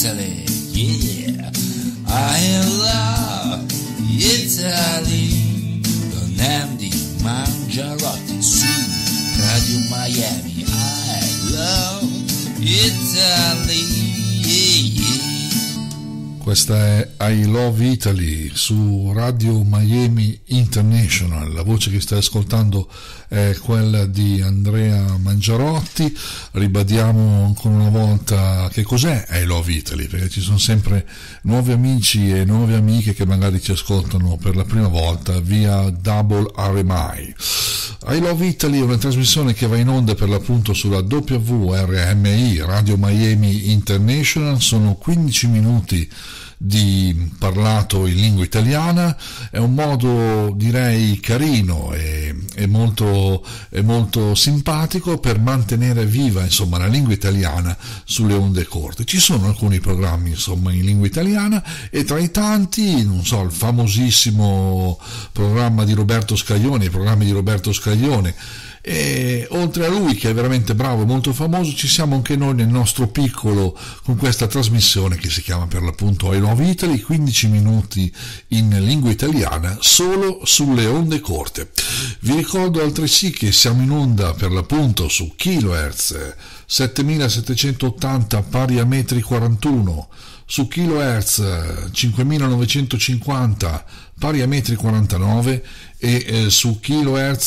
Italy, yeah, I love Italy, con Andy Mangiarotti su Radio Miami, I love Italy, yeah. Questa è I Love Italy su Radio Miami International. La voce che stai ascoltando è quella di Andrea Mangiarotti. Ribadiamo ancora una volta che cos'è I Love Italy, perché ci sono sempre nuovi amici e nuove amiche che magari ci ascoltano per la prima volta via Double RMI. I Love Italy è una trasmissione che va in onda per l'appunto sulla WRMI, Radio Miami International. Sono 15 minuti di parlato in lingua italiana. È un modo, direi, carino e molto simpatico per mantenere viva, insomma, la lingua italiana sulle onde corte. Ci sono alcuni programmi, insomma, in lingua italiana, e tra i tanti, non so, il famosissimo programma di Roberto Scaglione, i programmi di Roberto Scaglione. E oltre a lui, che è veramente bravo e molto famoso, ci siamo anche noi nel nostro piccolo con questa trasmissione che si chiama per l'appunto I Love Italy, 15 minuti in lingua italiana solo sulle onde corte. Vi ricordo altresì che siamo in onda per l'appunto su kilohertz 7780 pari a metri 41, su kilohertz 5950 pari a metri 49 e su kilohertz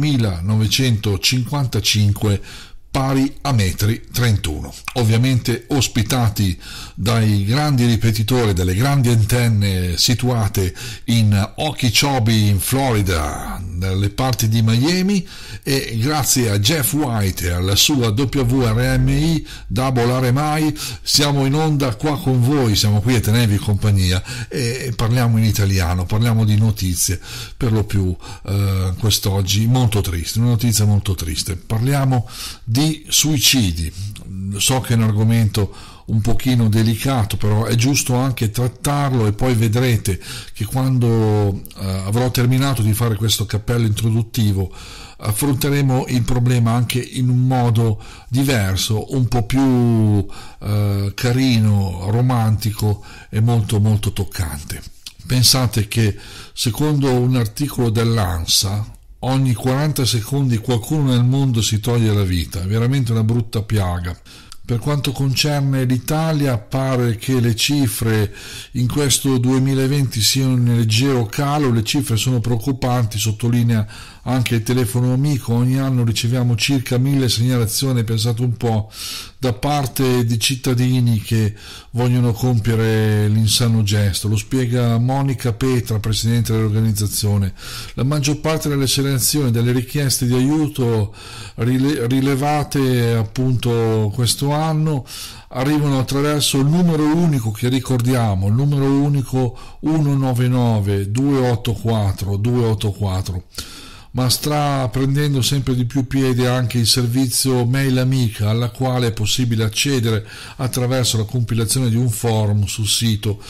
9955 pari a metri 31, ovviamente ospitati dai grandi ripetitori, dalle grandi antenne situate in Okeechobee in Florida, dalle parti di Miami, e grazie a Jeff White e alla sua WRMI Double RMI siamo in onda qua con voi, siamo qui a tenervi compagnia e parliamo in italiano, parliamo di notizie, per lo più quest'oggi molto triste, una notizia molto triste. Parliamo di suicidi. So che è un argomento un pochino delicato, però è giusto anche trattarlo, e poi vedrete che quando avrò terminato di fare questo cappello introduttivo affronteremo il problema anche in un modo diverso, un po' più carino, romantico e molto molto toccante. Pensate che secondo un articolo dell'ANSA ogni 40 secondi qualcuno nel mondo si toglie la vita, è veramente una brutta piaga. Per quanto concerne l'Italia, pare che le cifre in questo 2020 siano in leggero calo, le cifre sono preoccupanti, sottolinea anche il telefono amico. Ogni anno riceviamo circa 1000 segnalazioni, pensate un po', da parte di cittadini che vogliono compiere l'insano gesto. Lo spiega Monica Petra, presidente dell'organizzazione. La maggior parte delle segnalazioni, delle richieste di aiuto rilevate appunto questo anno, arrivano attraverso il numero unico che ricordiamo, il numero unico 199 284 284. Ma sta prendendo sempre di più piede anche il servizio Mail Amica, alla quale è possibile accedere attraverso la compilazione di un forum sul sito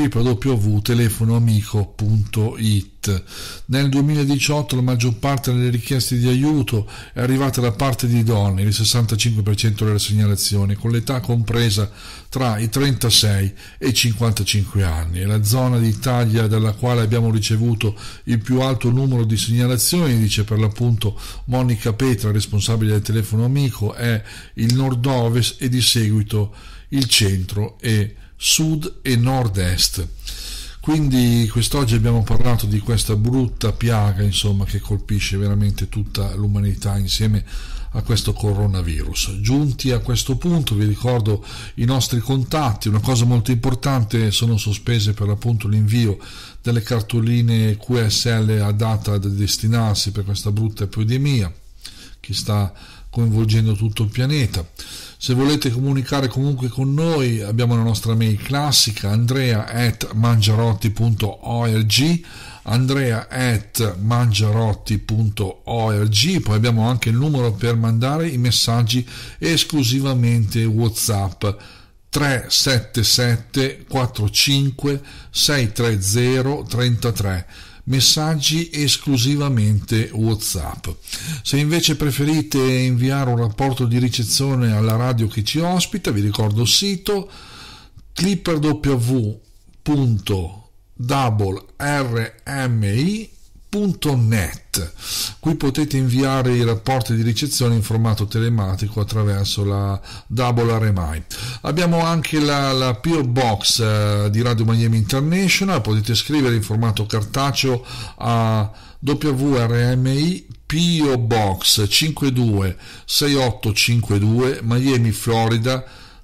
www.telefonoamico.it. Nel 2018 la maggior parte delle richieste di aiuto è arrivata da parte di donne, il 65% delle segnalazioni, con l'età compresa tra i 36 e i 55 anni. È la zona d'Italia dalla quale abbiamo ricevuto il più alto numero di segnalazioni, dice per l'appunto Monica Petra, responsabile del telefono amico, è il nord-ovest e di seguito il centro e sud e nord-est. Quindi quest'oggi abbiamo parlato di questa brutta piaga, insomma, che colpisce veramente tutta l'umanità insieme a questo coronavirus. Giunti a questo punto vi ricordo i nostri contatti. Una cosa molto importante: sono sospese per l'appunto l'invio delle cartoline QSL adatte a destinarsi per questa brutta epidemia che sta coinvolgendo tutto il pianeta. Se volete comunicare comunque con noi, abbiamo la nostra mail classica andrea@mangiarotti.org, andrea@mangiarotti.org. Poi abbiamo anche il numero per mandare i messaggi esclusivamente WhatsApp 377 45 630 33, messaggi esclusivamente WhatsApp. Se invece preferite inviare un rapporto di ricezione alla radio che ci ospita, vi ricordo il sito clipper.www.rmi.net. Qui potete inviare i rapporti di ricezione in formato telematico attraverso la Double RMI. Abbiamo anche la PO Box di Radio Miami International, potete scrivere in formato cartaceo a WRMI PO Box 526852 Miami, Florida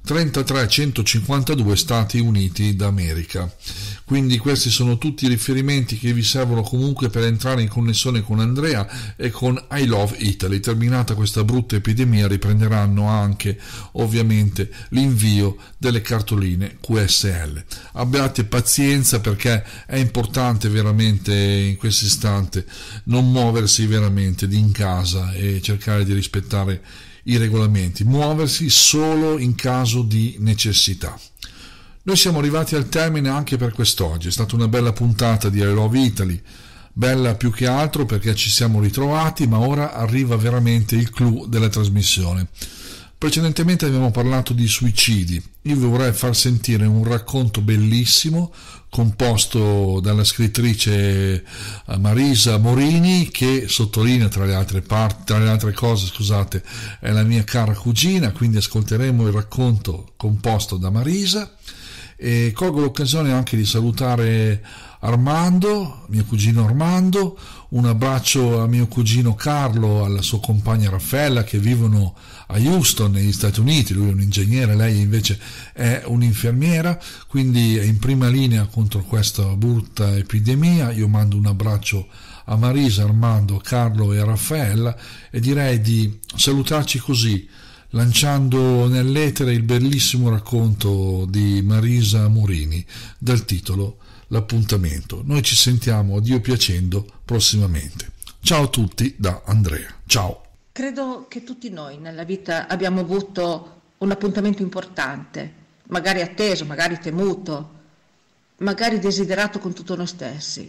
33152, Stati Uniti d'America. Quindi questi sono tutti i riferimenti che vi servono comunque per entrare in connessione con Andrea e con I Love Italy. Terminata questa brutta epidemia riprenderanno anche ovviamente l'invio delle cartoline QSL. Abbiate pazienza, perché è importante veramente in questo istante non muoversi veramente di in casa e cercare di rispettare i regolamenti, muoversi solo in caso di necessità. Noi siamo arrivati al termine anche per quest'oggi. È stata una bella puntata di I Love Italy, bella più che altro perché ci siamo ritrovati, ma ora arriva veramente il clou della trasmissione. Precedentemente abbiamo parlato di suicidi. Io vi vorrei far sentire un racconto bellissimo composto dalla scrittrice Marisa Morini, che sottolinea tra le altre cose, è la mia cara cugina, quindi ascolteremo il racconto composto da Marisa. E colgo l'occasione anche di salutare Armando, mio cugino Armando, un abbraccio a mio cugino Carlo, alla sua compagna Raffaella, che vivono a Houston negli Stati Uniti. Lui è un ingegnere, lei invece è un'infermiera, quindi è in prima linea contro questa brutta epidemia. Io mando un abbraccio a Marisa, Armando, Carlo e Raffaella e direi di salutarci così, lanciando nell'etere il bellissimo racconto di Marisa Morini dal titolo L'appuntamento. Noi ci sentiamo, a Dio piacendo, prossimamente. Ciao a tutti da Andrea. Ciao. Credo che tutti noi nella vita abbiamo avuto un appuntamento importante, magari atteso, magari temuto, magari desiderato con tutto noi stessi.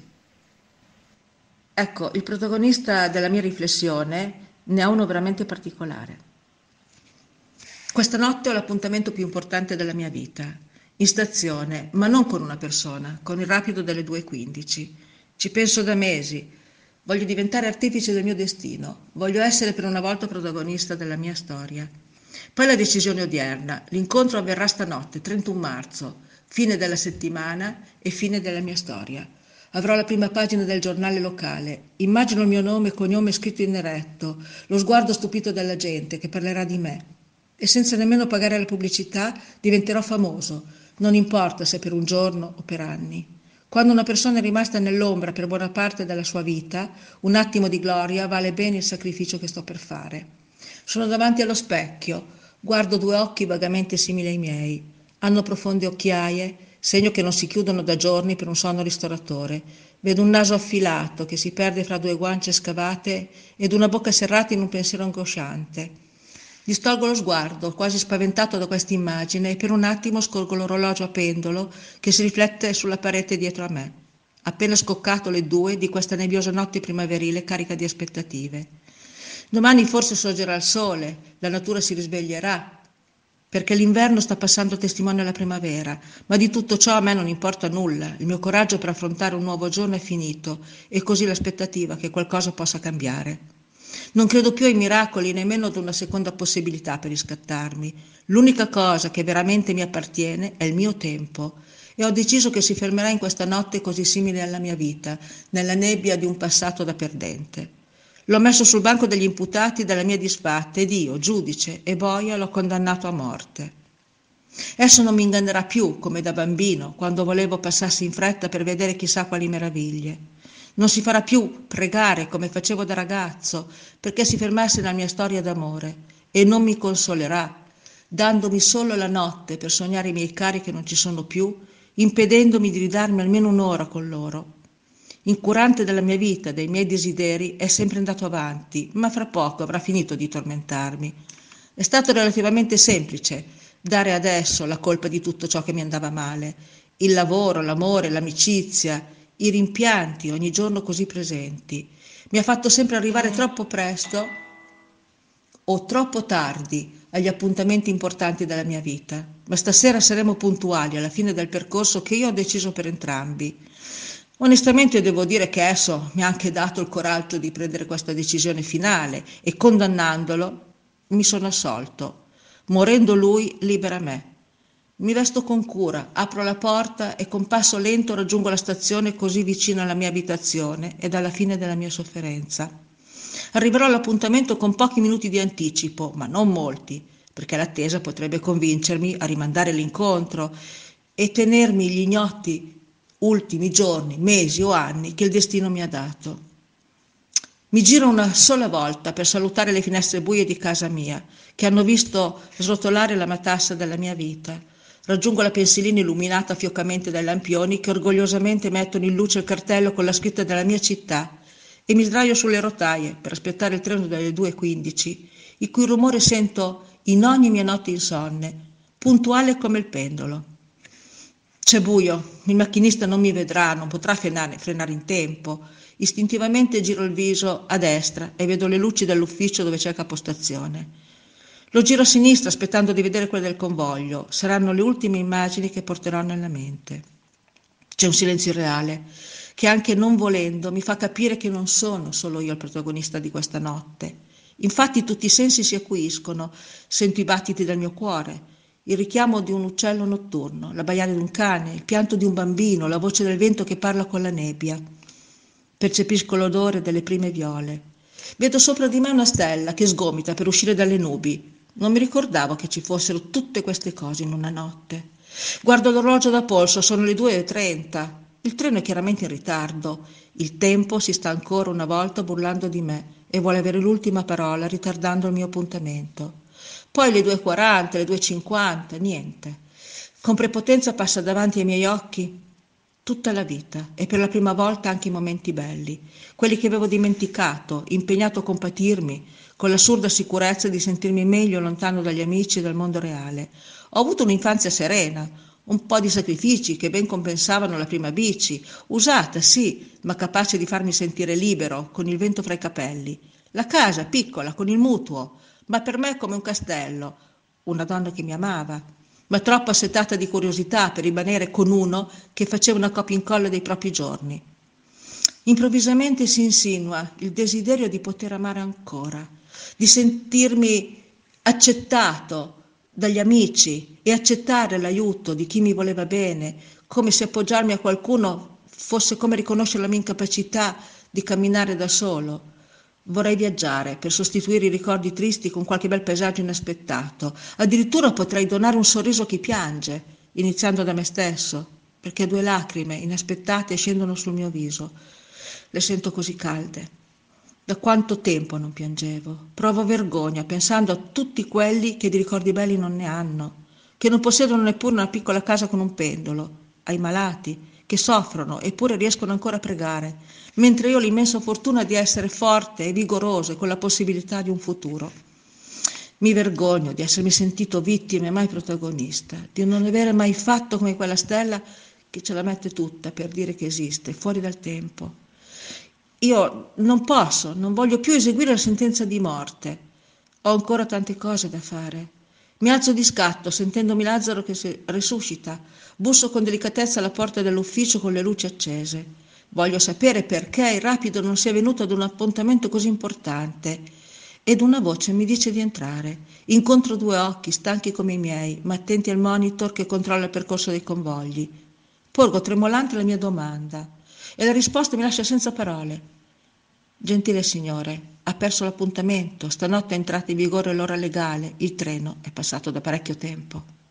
Ecco, il protagonista della mia riflessione ne ha uno veramente particolare. Questa notte ho l'appuntamento più importante della mia vita, in stazione, ma non con una persona, con il rapido delle 2:15. Ci penso da mesi, voglio diventare artefice del mio destino, voglio essere per una volta protagonista della mia storia. Poi la decisione odierna, l'incontro avverrà stanotte, 31 marzo, fine della settimana e fine della mia storia. Avrò la prima pagina del giornale locale, immagino il mio nome e cognome scritto in neretto, lo sguardo stupito della gente che parlerà di me. E senza nemmeno pagare la pubblicità diventerò famoso, non importa se per un giorno o per anni. Quando una persona è rimasta nell'ombra per buona parte della sua vita, un attimo di gloria vale bene il sacrificio che sto per fare. Sono davanti allo specchio, guardo 2 occhi vagamente simili ai miei. Hanno profonde occhiaie, segno che non si chiudono da giorni per un sonno ristoratore. Vedo un naso affilato che si perde fra 2 guance scavate ed una bocca serrata in un pensiero angosciante. Distolgo lo sguardo, quasi spaventato da questa immagine, e per un attimo scorgo l'orologio a pendolo che si riflette sulla parete dietro a me. Appena scoccato le 2 di questa nebbiosa notte primaverile carica di aspettative. Domani forse sorgerà il sole, la natura si risveglierà, perché l'inverno sta passando testimone alla primavera, ma di tutto ciò a me non importa nulla. Il mio coraggio per affrontare un nuovo giorno è finito, e così l'aspettativa che qualcosa possa cambiare. Non credo più ai miracoli, nemmeno ad una seconda possibilità per riscattarmi. L'unica cosa che veramente mi appartiene è il mio tempo, e ho deciso che si fermerà in questa notte così simile alla mia vita, nella nebbia di un passato da perdente. L'ho messo sul banco degli imputati dalla mia disfatta ed io, giudice e boia, l'ho condannato a morte. Esso non mi ingannerà più come da bambino, quando volevo passarsi in fretta per vedere chissà quali meraviglie. Non si farà più pregare come facevo da ragazzo perché si fermasse la mia storia d'amore, e non mi consolerà, dandomi solo la notte per sognare i miei cari che non ci sono più, impedendomi di ridarmi almeno un'ora con loro. Incurante della mia vita, dei miei desideri, è sempre andato avanti, ma fra poco avrà finito di tormentarmi. È stato relativamente semplice dare adesso la colpa di tutto ciò che mi andava male, il lavoro, l'amore, l'amicizia, i rimpianti ogni giorno così presenti. Mi ha fatto sempre arrivare troppo presto o troppo tardi agli appuntamenti importanti della mia vita, ma stasera saremo puntuali alla fine del percorso che io ho deciso per entrambi. Onestamente devo dire che esso mi ha anche dato il coraggio di prendere questa decisione finale e condannandolo mi sono assolto. Morendo lui, libera me. Mi vesto con cura, apro la porta e con passo lento raggiungo la stazione così vicina alla mia abitazione ed alla fine della mia sofferenza. Arriverò all'appuntamento con pochi minuti di anticipo, ma non molti, perché l'attesa potrebbe convincermi a rimandare l'incontro e tenermi gli ignoti ultimi giorni, mesi o anni che il destino mi ha dato. Mi giro una sola volta per salutare le finestre buie di casa mia, che hanno visto srotolare la matassa della mia vita. Raggiungo la pensilina illuminata fioccamente dai lampioni che orgogliosamente mettono in luce il cartello con la scritta della mia città e mi sdraio sulle rotaie per aspettare il treno delle 2:15, il cui rumore sento in ogni mia notte insonne, puntuale come il pendolo. C'è buio, il macchinista non mi vedrà, non potrà frenare in tempo. Istintivamente giro il viso a destra e vedo le luci dell'ufficio dove c'è il capostazione. Lo giro a sinistra aspettando di vedere quelle del convoglio. Saranno le ultime immagini che porterò nella mente. C'è un silenzio irreale che anche non volendo mi fa capire che non sono solo io il protagonista di questa notte. Infatti tutti i sensi si acuiscono, sento i battiti del mio cuore, il richiamo di un uccello notturno, l'abbaiare di un cane, il pianto di un bambino, la voce del vento che parla con la nebbia. Percepisco l'odore delle prime viole. Vedo sopra di me una stella che sgomita per uscire dalle nubi. Non mi ricordavo che ci fossero tutte queste cose in una notte. Guardo l'orologio da polso, sono le 2:30. Il treno è chiaramente in ritardo. Il tempo si sta ancora una volta burlando di me e vuole avere l'ultima parola, ritardando il mio appuntamento. Poi le 2:40, le 2:50, niente. Con prepotenza passa davanti ai miei occhi tutta la vita e per la prima volta anche i momenti belli, quelli che avevo dimenticato, impegnato a compatirmi, con l'assurda sicurezza di sentirmi meglio lontano dagli amici e dal mondo reale. Ho avuto un'infanzia serena, un po' di sacrifici che ben compensavano la prima bici, usata sì, ma capace di farmi sentire libero, con il vento fra i capelli. La casa piccola, con il mutuo, ma per me come un castello, una donna che mi amava, ma troppo assetata di curiosità per rimanere con uno che faceva una copia e incolla dei propri giorni. Improvvisamente si insinua il desiderio di poter amare ancora, di sentirmi accettato dagli amici e accettare l'aiuto di chi mi voleva bene, come se appoggiarmi a qualcuno fosse come riconoscere la mia incapacità di camminare da solo. Vorrei viaggiare per sostituire i ricordi tristi con qualche bel paesaggio inaspettato. Addirittura potrei donare un sorriso a chi piange, iniziando da me stesso, perché 2 lacrime inaspettate scendono sul mio viso. Le sento così calde. Da quanto tempo non piangevo? Provo vergogna pensando a tutti quelli che di ricordi belli non ne hanno, che non possiedono neppure una piccola casa con un pendolo, ai malati, che soffrono eppure riescono ancora a pregare, mentre io ho l'immensa fortuna di essere forte e vigoroso e con la possibilità di un futuro. Mi vergogno di essermi sentito vittima e mai protagonista, di non avere mai fatto come quella stella che ce la mette tutta per dire che esiste, fuori dal tempo. Io non posso, non voglio più eseguire la sentenza di morte. Ho ancora tante cose da fare. Mi alzo di scatto, sentendomi Lazzaro che si risuscita. Busso con delicatezza alla porta dell'ufficio con le luci accese. Voglio sapere perché il rapido non sia venuto ad un appuntamento così importante. Ed una voce mi dice di entrare. Incontro 2 occhi, stanchi come i miei, ma attenti al monitor che controlla il percorso dei convogli. Porgo tremolante la mia domanda e la risposta mi lascia senza parole. Gentile signore, ha perso l'appuntamento, stanotte è entrata in vigore l'ora legale, il treno è passato da parecchio tempo.